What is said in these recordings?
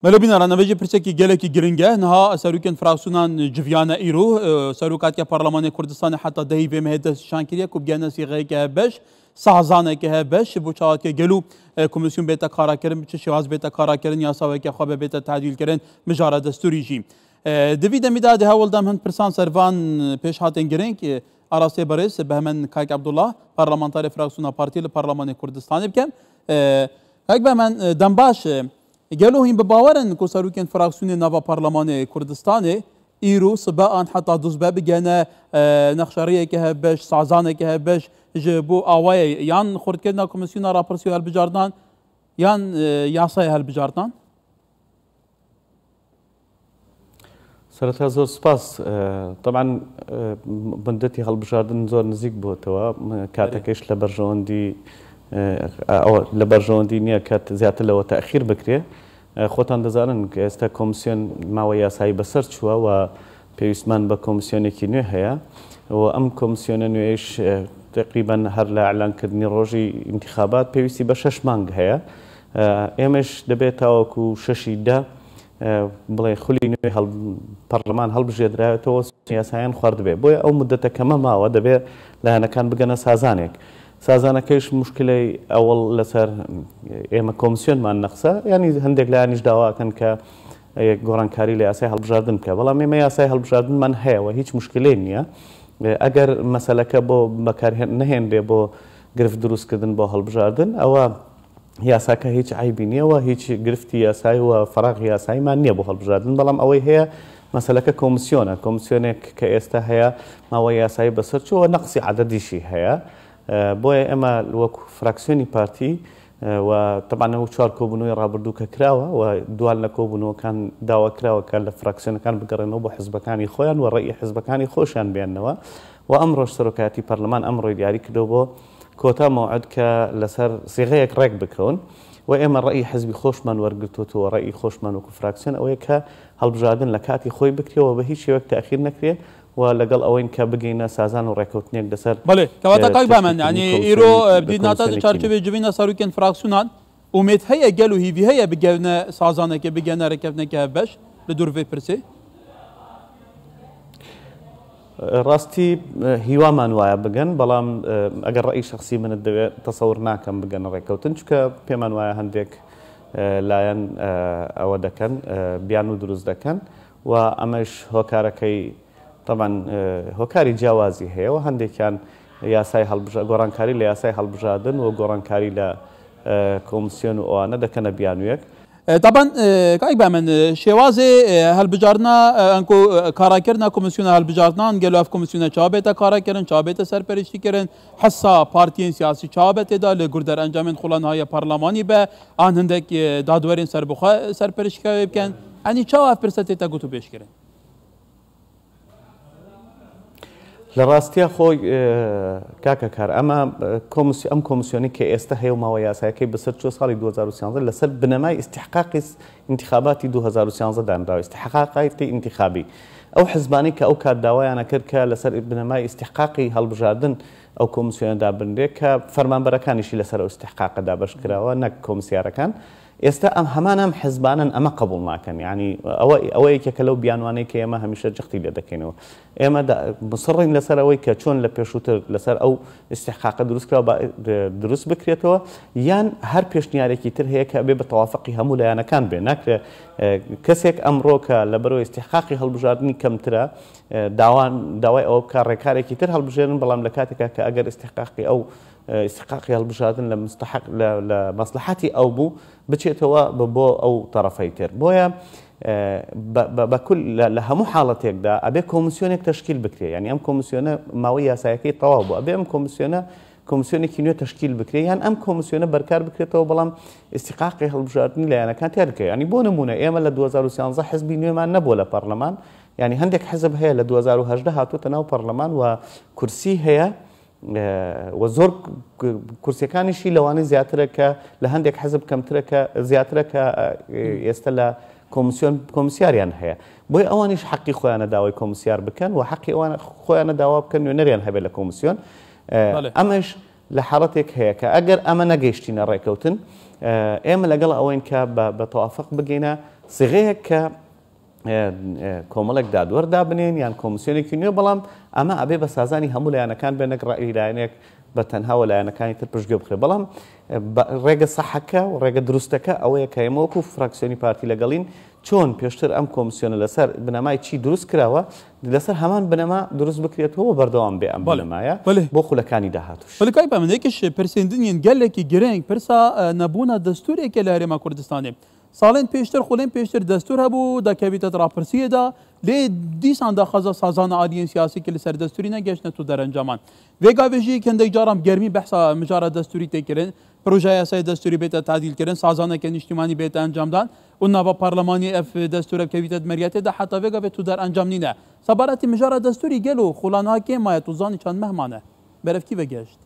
ملوبینا را نویج پرسکی گلکی گرینگه نها سروکن فراکسونان جویانا ایرو سروکات که پارلمان کردستان حتی دهی به مهد شانکریه کوب گنا سیغه که بش سازانه که بش بوچات که گلو کمیسیون بیت کارا کردن چه شواز بیت کارا کردن یا سوای که خواب بیت تعدیل کردن مجاره دستوری جی دوید میداد هول دام هند پرسان سروان پیش هاتن گرینگ آراسته برس به من کاک عبدالله پارلمانتار فراکسونا پارتی پارلمان کردستان بکن کاک به من دنباش گلو هیم بباورن که سروکن فراکسیون نوا پارلمان کردستان ایرو سباان حتی دوزبه بگنه نخشاریه که بش سازانه که بش جبو آوای یان خورد کردن کمیسیون راپرسیو هل بجاردان یان یاسای هل بجاردان سرتا زور سپاس طبعا بندتي هالبجاردن زور نزيك بوتوا كاتكيش لبرجوندي او لبرجوندي نيا كات زيادة لو تأخير بكري خوتان دزارن استا كومسيون ماويا ساي بسر شوا و بيسمان بكومسيوني كينو هيا و ام كومسيون نويش تقريبا هر لا اعلان كدني روجي انتخابات بيسي بشش مانغ هيا امش دبيتا وكو ششي دا بڵێ خولی نوێ پەرلەمان هەڵبژێدراوێتەوە یاسایان خوارد بێ بۆیە ئەو مدەتە کەمە ماوە دەبێت لایەنەکان بگەنە سازانێک سازانەکەیش مشکلەی ئەوڵ لەسەر ئێمە کۆمسیۆنمان نەخسە ینی هەندێک لایەنیش داواکەن کە گۆڕانکاری لە یاسای هەڵبژاردن بکە بەڵام ئێمە یاسای هەڵبژاردنمان هەیەوە هیچ مشکلەی نییە ئەگەر مەسەلەکە بۆ بەکارهێن نەهێنرێ بۆ گرفت دروستکردن بۆ هەڵبژاردن ئەوە یاساکە هیچ عیبی نییەوە هیچ گرفتی یاسایی و فراغ یاساییمان نییە بۆ هەڵبژاردن بەڵام ئەوەی هەیە مەسەلەکە کۆمسیۆنە کۆمسیۆنێک کە ئێستا هەیە ماوەی یاسایی بەسەر چووە نەقسی عەدەدیشی هەیە بۆیە ئێمە وەکو فراکسیۆنی پارتی و طبعا ئەو چوار کۆبوونەوەی ڕابردوو کە کراوە و دوال لە کۆبوونەوەکان داوا کراوە کە لە فراکسیۆنەکان بگەڕێنەوە بۆ حزبەکانی خۆیان و ڕێی حزبەکانی خۆشیان بێننەوە و ئەمڕۆژ سەرۆکایەتی پەرلەمان ئەمڕۆی دیاری کردەوە بۆ کۆتا موعد کە لەسەر سیغەیەک ڕێک بکەون و ئێمە ڕێی حزبی خۆشمان وەرگرتووەوە ڕێی خۆشمان وەکو فراکسیۆن ئەوەیە کە هەڵبژاردن لە کاتی خۆی بکرێەوە بە هیچ شێوەیەک تاخیر نەکرێت و لەگەڵ ئەوەین کە بگەینە سازان و ڕێکەوتنێک لەسەر بەڵێ کەواتە کاک بامەن ینی ئیرۆ بدیناتە چارچوبێ جوینە سەروکن فراکسیۆنان ئومێد هەیە گەل و هیوی هەیە بگەونە سازانێکە بگەنە ڕێکەوتنێکە بەش لە دوورڤێ پرسێ ڕاستی هیوامان وایە بگەن بەڵام ئەگەر ڕێی شخصی منت دەوێت تەسەور ناکەم بگەنە ڕێکەوتن چکە پێمان وایە هەندێک لایەن ئەوە دەکەن بیان و دروست دەکەن و ئەمەش هۆکارەکەی طبعا هۆکاری جیاوازی هەیە و هەندێکیان یاسای گۆڕانکاری لە یاسای هەڵبژاردن و گۆڕانکاری لە کۆمسیۆن و ئەوانە دەکەنە بیانویەک طبعا كايك بامن شوازي هالبجارنا انكو كاراكرنا كوميسيون هالبجارنا قالوا في كوميسيون شابته كاراكرن شابته سرپرستی كرن حسا بارتيين سياسي شابته دا لگردر انجامن خلان هاي برلماني به ان هندك دادورين سربخا سرپرستی كان اني چاو فرصتي تا گوتو بيش كرن لە ڕاستیە خۆی کاکە کار ئەمە ئەم کۆمسیۆنی کە ئێستا هەیە و ماوە یاسایەکەی بەسەر چوە ساڵی 2013 لەسەر بنەمای استحقاقی انتخاباتی 2013 دانراوە استحقاقی انتخابی ئەو حزبانی کە ئەو کات داوایانە کرد کە لەسەر بنەمای استحقاقی هەڵبژاردن ئەو کۆمسیۆنەدا بنرێت کە فەرمانبەرەکانیشی لەسەر ئەو استحقاقەدا بەش کراوە نەک کۆمسیارەکان ئێستا ئەم هەمانەم حزبانن ئەمە قبول ناکەن ینی ئەوەیەکە لەو بیانوانەی کە ئێمە هەمیشە جەختی لێ دەکەینەوە ئێمە مصڕین لەسەر ئەوەی کە چۆن لە پێشووتر لەسەر ئەو استحقاقە دروستکراوە دروست بکرێتەوە یان هەر پێشنیارێکی تر هەیە کە بێ بە تەوافقی هەموو لایەنەکان بێ ناکرێت کەسێک ئەمڕۆکە لەبەرەوەی استحقاقی هەڵبژاردننی کەمترە داوای ئەوە بکە ڕێکارێکی تر هەڵبژێرن بەڵام لە کاتێکا کە ئەگەر استحقاقی ئەو استحقاقی هەڵبژاردن لە مەسلحەتی ئەو بوو بچێتەوە بۆ ئەو تەرەفەی تر بۆیە بەکل لە هەموو حاڵەتێکدا ئەبێ کۆمسیۆنێک تەشکیل بکرێ ینی ئەم کۆمسیۆنە ماوەی یاسایەکەی تەواو بوو ئەبێ ئەم کۆمسیۆنێکی نوێ تەشکیل بکرێ یان ئەم کۆمسیۆنە بەرکار بکرێتەوە بەڵام استحقاقی هەڵبژاردننی لایەنەکان تێ بکرێ ینی بۆ نمونە ئێمە لە 2013 حزبی نوێمان نەبووە لە پەرلەمان ینی هەندێک حزب هەیە لە 2018 هاتووەتە ناو پەرلەمان و کورسی هەیە و زۆر کورسیەکانیشی لەوانەی زیاترە کە لە هەندێک حزب کەمترە کە زیاترە کە ئێستا لە کۆمسیاریان هەیە بۆی ئەوانیش حەقی خۆیانە داوای کۆمسیار بکەن و حەقی ئەوانە خۆیانە داوا بکەن نوێنەریان هەبێت لە کۆمسیۆن ئەمەش لە حاڵەتێک هەیە کە ئەگەر ئەمە نەگەیشتینە ڕێکەوتن ئێمە لەگەڵ ئەوەین کە بە تەوافق بگەینە سیغەیەک کە کۆمەڵێک دادوەردا بنێن یان کۆمسیۆنێکی نوێ بەڵام ئەمە ئەبێ بە سازانی هەموو لایەنەکان بێنە ڕائیلایەنێک بە تەنهاوە لایەنەکانی تر پشتگوێ بخرێ بەڵام ڕێگە سەحەکە و ڕێگە دروستەکە ئەوەیە کە ئێمە وەکو فراکسیۆنی پارتی لەگەڵین چۆن پێشتر ئەم کۆمسیۆنە لەسەر بنەمای چی دروست کراوە لەسەر هەمان بنەما دروست بکرێتەوە بەردەوام بێ ئەم بنەمایە بۆ خولەکانی داهاتوش. بەڵکای بەمنێکیش پرسیندنین گەلێکی گرنگ پرسا نەبوونە دەستورێکە لە هەرێما کوردستانی. ساڵێن پێشتر خولێن پێشتر دەستور هەبوو دەکەویتە ڕاپرسیەدا لێ دیسان داخەزە سازانە عالیین سیاسی کە لەسەر دەستوری نەگەشتە تو دەرەنجامان. وێگاوێژی کەندێک جارام گەرمی بەحسا مجارە دەستوری تێکردن پروژه یاسای دەستوری بێتە تعدیلکردن سازانێکی نیشتیمانی بێتە ئەنجامدان و ناوە پارلەمانی ئەف دەستورە بکەویتە مەریەتێدا حتا وێگا بێت تو دەرئەنجام نینە. سەبارەتی مژارە دەستوری گەل و خوڵانەوە کێمایە توزانی چەند مەهمانە بەرەفکی بەگەشت.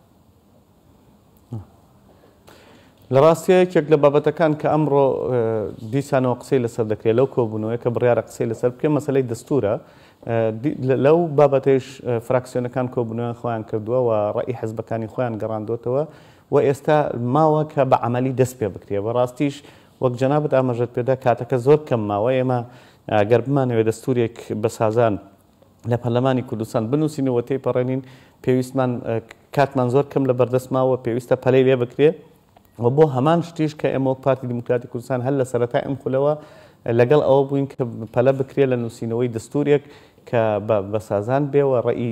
لە ڕاستیەکێک لە بابەتەکان کە ئەمڕۆ دیسانەوە قسەی لەسەر دەکرێت لەو کۆبوونەوەی کە بڕیارە قسەی لەسەر بکەم مەسەلەی دەستورە لەو بابەتەیش فراکسیۆنەکان کۆبوونەوە خۆیان کردووە و ڕێی حەزبەکانی خۆیان گەڕاندوتەوە و ئێستا ماوە کە بە عملی دەست پێ بکرێ بەڕاستیش وەک جەنابەت ئاماژەت پێدا کاتەکە زۆر کەم ماوە ئێمە گەر بمانەوێ دەستورێک بە سازان لە پەرلەمانی کوردستان بنووسینەوە تێپەڕێنین پێویستمان کاتمان زۆر کەم لە بەردەست ماوە پێویستە پەلەی لێ بکرێ و بۆ هەمان شتیش کە ئێمە وەک پارتی دیموکراتی کوردستان هەر لە سەرەتای ئەم خولەوە لەگەڵ ئەوە بووین کە پەلە بکرێ لە نووسینەوەی دەستورێک کە بە سازان بێەوە ڕێی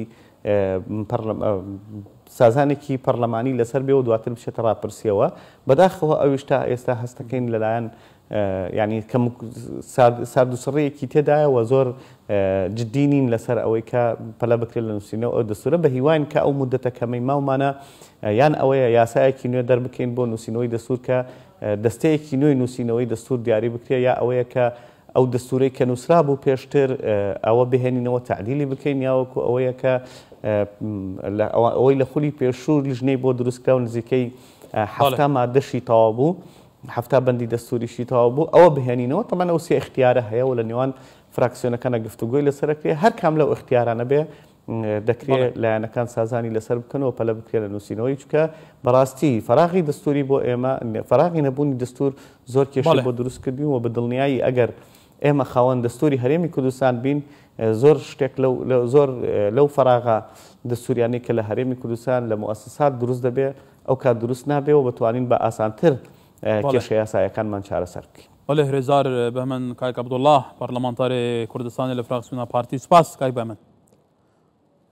سازانێکی پەرلەمانی لەسەر بێ و دواتر بچێتە ڕاپرسیەوە بەداخەوە ئەویشتا ئێستا هەستەکەین لەلایەن ینی کەم ساردوسڕەیەکی تێدایە و زۆر جددی نین لەسەر ئەوەی کە پەلە بکرێت لە نووسینەوە ئەو دەستورە بە هیوان کە ئەو مدەتە کەمەی ماومانە یان ئەوەیە یاسایەکی نوێ دەربکەین بۆ نووسینەوەی دەستور کە دەستەیەکی نوێی نووسینەوەی دەستور دیاری بکرێت یا ئەوەیە کە ئەو دەستورەی کە نووسرا بوو پێشتر ئەوە بهێنینەوە تعدیلی بکەین یاوەکو ئەوەیە کە ئەوەی لە خولی پێشوو لیژنەی بۆ دروستکراو نزیکەی حەفتا مادەشی تەواو بوو حەفتا بەندی دەستوریشی تەواو بوو ئەوە بهێنینەوە تەمەەن ئەو سێ اختیارە هەیە و لە نێوان فراکسیۆنەکانە گفتوگۆی لەسەرکرێ هەر کام لەو اختیارانە بێ دەکرێت لایەنەکان سازانی لەسەر بکەنەوە پەلە بکرێت لە نووسینەوەی چکە بەڕاستی فراغی دەستوری بۆ ئێمە فراغی نەبوونی دەستور زۆر کێشە بۆ دروستکردین و بە دڵنیایی ئەگەر ئێمە خاوەن دەستوری هەرێمی کوردستان بین زۆر شتێک زۆر لەو فراغا دەستوریانی کە لە هەرێمی کوردستان لە مؤسسات دروست دەبێ ئەو کات دروست نابێ و بتوانین بە ئاسانتر کێشە یاسایەکانمان چارەسەر بکەین. هەرێزار بەمن کاک عەبدوڵڵاه پەرلەمانتاری کوردستانی لە فراکسیۆنە پارتی سوپاس کاک بەمن.